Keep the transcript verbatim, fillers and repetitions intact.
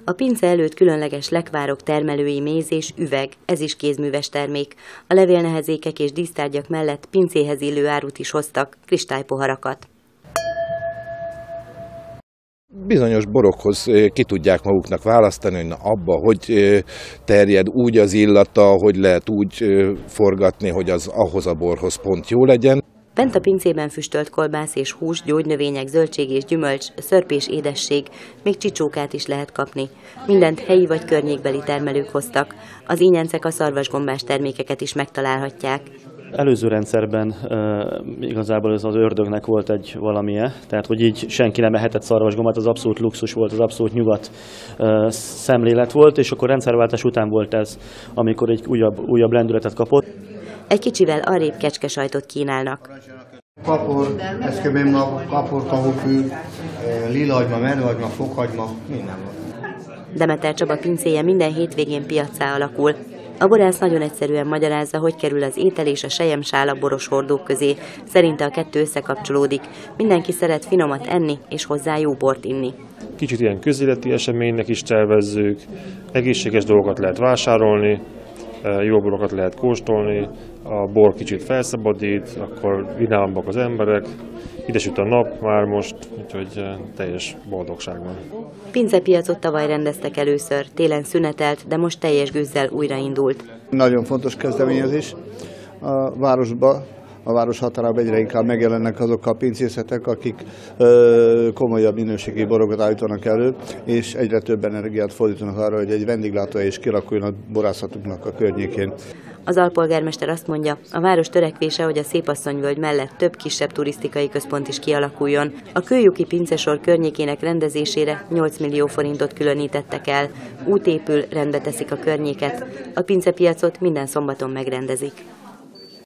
A pince előtt különleges lekvárok, termelői méz és üveg, ez is kézműves termék. A levélnehezékek és dísztárgyak mellett pincéhez illő árut is hoztak, kristálypoharakat. Bizonyos borokhoz ki tudják maguknak választani, hogy na abba hogy terjed úgy az illata, hogy lehet úgy forgatni, hogy az ahhoz a borhoz pont jó legyen. Bent a pincében füstölt kolbász és hús, gyógynövények, zöldség és gyümölcs, szörpés édesség, még csicsókát is lehet kapni. Mindent helyi vagy környékbeli termelők hoztak. Az ínyencek a szarvasgombás termékeket is megtalálhatják. Előző rendszerben e, igazából ez az ördögnek volt egy valamije, tehát hogy így senki nem ehetett szarvasgombát, az abszolút luxus volt, az abszolút nyugat e, szemlélet volt, és akkor rendszerváltás után volt ez, amikor egy újabb, újabb lendületet kapott. Egy kicsivel arrébb kecskesajtot kínálnak. Kapor, eszkebémma, kapor, kahófű, lilahagyma, merőhagyma, fokhagyma, minden van. Demeter Csaba pincéje minden hétvégén piaccá alakul. A borász nagyon egyszerűen magyarázza, hogy kerül az étel és a selyemsál a boros hordók közé. Szerinte a kettő összekapcsolódik. Mindenki szeret finomat enni és hozzá jó bort inni. Kicsit ilyen közéleti eseménynek is tervezzük, egészséges dolgokat lehet vásárolni, jó borokat lehet kóstolni, a bor kicsit felszabadít, akkor vidámabbak az emberek, ide süt a nap már most, úgyhogy teljes boldogság van. Pincepiacot tavaly rendeztek először, télen szünetelt, de most teljes gőzzel újraindult. Nagyon fontos kezdeményezés a városban. A város határában egyre inkább megjelennek azok a pincészetek, akik ö, komolyabb minőségi borokat állítanak elő, és egyre több energiát fordítanak arra, hogy egy vendéglátóhely is kialakuljon a borászatunknak a környékén. Az alpolgármester azt mondja, a város törekvése, hogy a Szépasszonyvölgy mellett több kisebb turisztikai központ is kialakuljon. A kőlyuki pincesor környékének rendezésére nyolc millió forintot különítettek el. Út épül, rendbe teszik a környéket. A pincepiacot minden szombaton megrendezik.